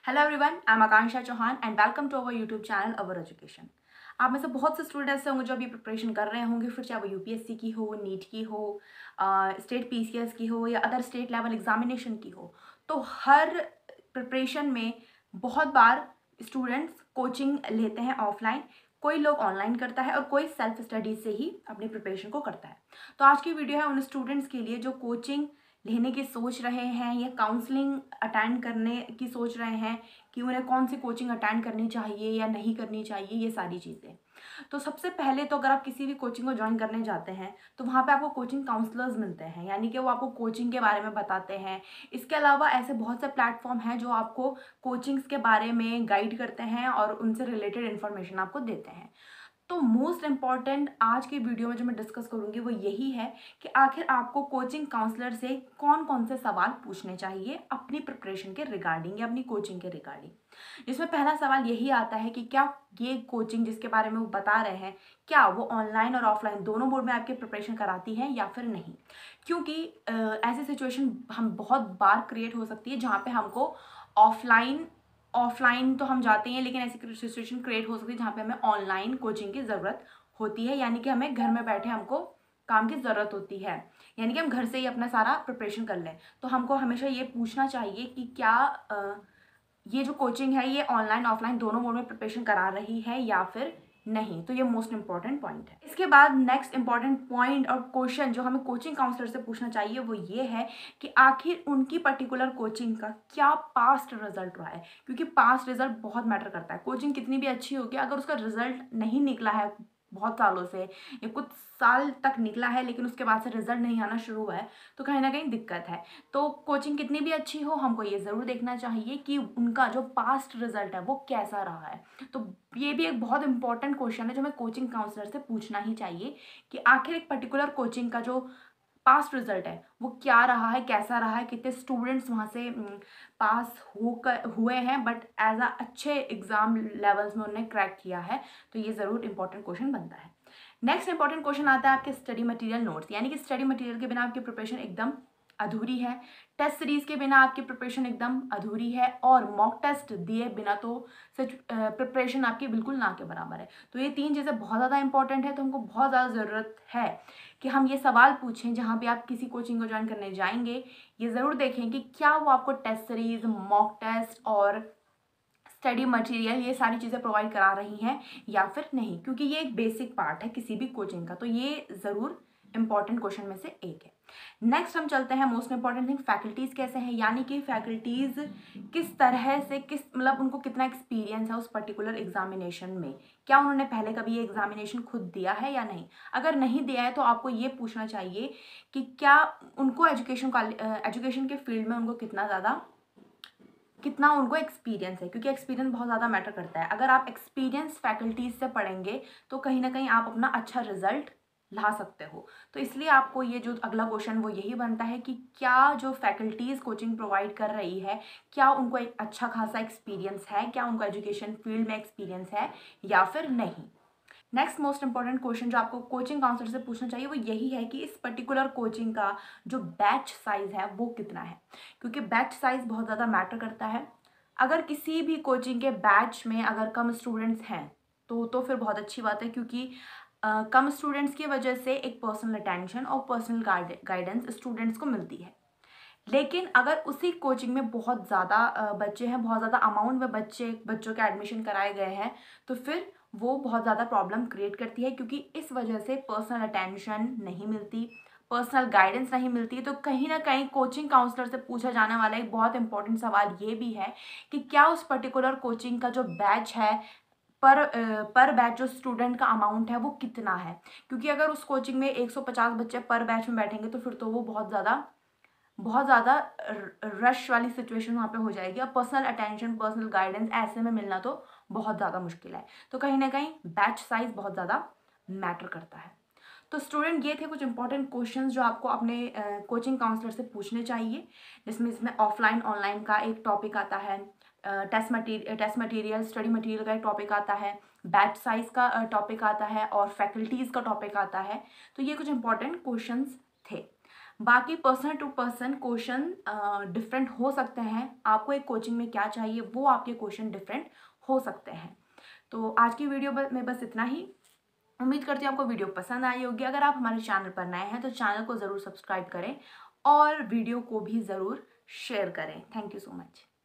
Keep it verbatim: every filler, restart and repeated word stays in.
Hello everyone, I am Akanksha Chauhan and welcome to our YouTube channel our education. आप में से बहुत से स्टूडेंट ऐसे होंगे जो अभी प्रिपरेशन कर रहे होंगे, फिर चाहे वो यूपीएससी की हो, नीट की हो, स्टेट पीसीएस की हो या अदर स्टेट लेवल एग्जामिनेशन की हो। तो हर प्रिपरेशन में बहुत बार स्टूडेंट्स कोचिंग लेते हैं ऑफलाइन, कोई लोग ऑनलाइन करता है और कोई सेल्फ स्टडी से ही अपनी प्रिपरेशन को करता है। तो आज की वीडियो है उन स्टूडेंट्स के लिए जो कोचिंग लेने की सोच रहे हैं या काउंसलिंग अटेंड करने की सोच रहे हैं कि उन्हें कौन सी कोचिंग अटेंड करनी चाहिए या नहीं करनी चाहिए, ये सारी चीज़ें। तो सबसे पहले तो अगर आप किसी भी कोचिंग को ज्वाइन करने जाते हैं तो वहाँ पे आपको कोचिंग काउंसलर्स मिलते हैं, यानी कि वो आपको कोचिंग के बारे में बताते हैं। इसके अलावा ऐसे बहुत से प्लेटफॉर्म हैं जो आपको कोचिंग्स के बारे में गाइड करते हैं और उनसे रिलेटेड इन्फॉर्मेशन आपको देते हैं। तो मोस्ट इम्पॉर्टेंट आज की वीडियो में जो मैं डिस्कस करूंगी वो यही है कि आखिर आपको कोचिंग काउंसलर से कौन कौन से सवाल पूछने चाहिए अपनी प्रिपरेशन के रिगार्डिंग या अपनी कोचिंग के रिगार्डिंग। जिसमें पहला सवाल यही आता है कि क्या ये कोचिंग जिसके बारे में वो बता रहे हैं, क्या वो ऑनलाइन और ऑफलाइन दोनों मोड में आपकी प्रिपरेशन कराती है या फिर नहीं। क्योंकि ऐसी सिचुएशन हम बहुत बार क्रिएट हो सकती है जहाँ पे हमको ऑफलाइन ऑफलाइन तो हम जाते हैं, लेकिन ऐसी सिचुएशन क्रिएट हो सकती है जहाँ पे हमें ऑनलाइन कोचिंग की ज़रूरत होती है, यानी कि हमें घर में बैठे हमको काम की ज़रूरत होती है, यानी कि हम घर से ही अपना सारा प्रिपरेशन कर लें। तो हमको हमेशा ये पूछना चाहिए कि क्या आ, ये जो कोचिंग है ये ऑनलाइन ऑफलाइन दोनों मोड में प्रिपरेशन करा रही है या फिर नहीं। तो ये मोस्ट इंपॉर्टेंट पॉइंट है। इसके बाद नेक्स्ट इंपॉर्टेंट पॉइंट और क्वेश्चन जो हमें कोचिंग काउंसलर से पूछना चाहिए वो ये है कि आखिर उनकी पर्टिकुलर कोचिंग का क्या पास्ट रिजल्ट रहा है, क्योंकि पास्ट रिजल्ट बहुत मैटर करता है। कोचिंग कितनी भी अच्छी होगी, अगर उसका रिजल्ट नहीं निकला है बहुत सालों से या कुछ साल तक निकला है लेकिन उसके बाद से रिजल्ट नहीं आना शुरू हुआ है, तो कहीं ना कहीं दिक्कत है। तो कोचिंग कितनी भी अच्छी हो, हमको ये ज़रूर देखना चाहिए कि उनका जो पास्ट रिजल्ट है वो कैसा रहा है। तो ये भी एक बहुत इंपॉर्टेंट क्वेश्चन है जो हमें कोचिंग काउंसलर से पूछना ही चाहिए कि आखिर एक पर्टिकुलर कोचिंग का जो पास्ट रिजल्ट है वो क्या रहा है, कैसा रहा है, कितने स्टूडेंट्स वहाँ से पास होकर हुए हैं बट एज अ अच्छे एग्जाम लेवल्स में उन्होंने क्रैक किया है। तो ये ज़रूर इंपॉर्टेंट क्वेश्चन बनता है। नेक्स्ट इंपॉर्टेंट क्वेश्चन आता है आपके स्टडी मटेरियल नोट्स, यानी कि स्टडी मटेरियल के बिना आपकी प्रिपरेशन एकदम अधूरी है। टेस्ट सीरीज के बिना आपकी प्रिपरेशन एकदम अधूरी है और मॉक टेस्ट दिए बिना तो सच प्रिपरेशन आपकी बिल्कुल ना के बराबर है। तो ये तीन चीज़ें बहुत ज़्यादा इंपॉर्टेंट है। तो हमको बहुत ज़्यादा ज़रूरत है कि हम ये सवाल पूछें जहाँ पे आप किसी कोचिंग को ज्वाइन करने जाएंगे। ये ज़रूर देखें कि क्या वो आपको टेस्ट सीरीज, मॉक टेस्ट और स्टडी मटेरियल ये सारी चीज़ें प्रोवाइड करा रही हैं या फिर नहीं, क्योंकि ये एक बेसिक पार्ट है किसी भी कोचिंग का। तो ये ज़रूर इंपॉर्टेंट क्वेश्चन में से एक है। नेक्स्ट हम चलते हैं मोस्ट इंपॉर्टेंट थिंग, फैकल्टीज़ कैसे हैं, यानी कि फैकल्टीज़ किस तरह से, किस मतलब उनको कितना एक्सपीरियंस है उस पर्टिकुलर एग्जामिनेशन में, क्या उन्होंने पहले कभी ये एग्जामिनेशन खुद दिया है या नहीं। अगर नहीं दिया है तो आपको ये पूछना चाहिए कि क्या उनको एजुकेशन का एजुकेशन के फील्ड में उनको कितना ज़्यादा कितना उनको एक्सपीरियंस है, क्योंकि एक्सपीरियंस बहुत ज़्यादा मैटर करता है। अगर आप एक्सपीरियंस फैकल्टीज से पढ़ेंगे तो कहीं ना कहीं आप अपना अच्छा रिजल्ट ला सकते हो। तो इसलिए आपको ये जो अगला क्वेश्चन वो यही बनता है कि क्या जो फैकल्टीज़ कोचिंग प्रोवाइड कर रही है क्या उनको एक अच्छा खासा एक्सपीरियंस है, क्या उनको एजुकेशन फील्ड में एक्सपीरियंस है या फिर नहीं। नेक्स्ट मोस्ट इंपॉर्टेंट क्वेश्चन जो आपको कोचिंग काउंसलर से पूछना चाहिए वो यही है कि इस पर्टिकुलर कोचिंग का जो बैच साइज है वो कितना है, क्योंकि बैच साइज बहुत ज़्यादा मैटर करता है। अगर किसी भी कोचिंग के बैच में अगर कम स्टूडेंट्स हैं तो तो फिर बहुत अच्छी बात है, क्योंकि uh, कम स्टूडेंट्स की वजह से एक पर्सनल अटेंशन और पर्सनल गाइडेंस स्टूडेंट्स को मिलती है। लेकिन अगर उसी कोचिंग में बहुत ज़्यादा बच्चे हैं, बहुत ज़्यादा अमाउंट में बच्चे बच्चों के एडमिशन कराए गए हैं, तो फिर वो बहुत ज़्यादा प्रॉब्लम क्रिएट करती है, क्योंकि इस वजह से पर्सनल अटेंशन नहीं मिलती, पर्सनल गाइडेंस नहीं मिलती। तो कहीं ना कहीं कोचिंग काउंसलर से पूछा जाने वाला एक बहुत इंपॉर्टेंट सवाल ये भी है कि क्या उस पर्टिकुलर कोचिंग का जो बैच है, पर पर बैच जो स्टूडेंट का अमाउंट है वो कितना है। क्योंकि अगर उस कोचिंग में एक सौ पचास बच्चे पर बैच में बैठेंगे तो फिर तो वो बहुत ज़्यादा बहुत ज़्यादा रश वाली सिचुएशन वहाँ पे हो जाएगी और पर्सनल अटेंशन, पर्सनल गाइडेंस ऐसे में मिलना तो बहुत ज़्यादा मुश्किल है। तो कहीं ना कहीं बैच साइज बहुत ज़्यादा मैटर करता है। तो स्टूडेंट ये थे कुछ इंपॉर्टेंट क्वेश्चंस जो आपको अपने कोचिंग काउंसलर से पूछने चाहिए, जिसमें इसमें ऑफलाइन ऑनलाइन का एक टॉपिक आता है, test material test material study material का एक टॉपिक आता है, बैच साइज का टॉपिक आता है और फैकल्टीज़ का टॉपिक आता है। तो ये कुछ इंपॉर्टेंट क्वेश्चंस थे। बाकी person to person question different हो सकते हैं, आपको एक कोचिंग में क्या चाहिए वो आपके क्वेश्चन डिफरेंट हो सकते हैं। तो आज की वीडियो में बस इतना ही। उम्मीद करती हूँ आपको वीडियो पसंद आई होगी। अगर आप हमारे चैनल पर नए हैं तो चैनल को ज़रूर सब्सक्राइब करें और वीडियो को भी ज़रूर शेयर करें। Thank you so much.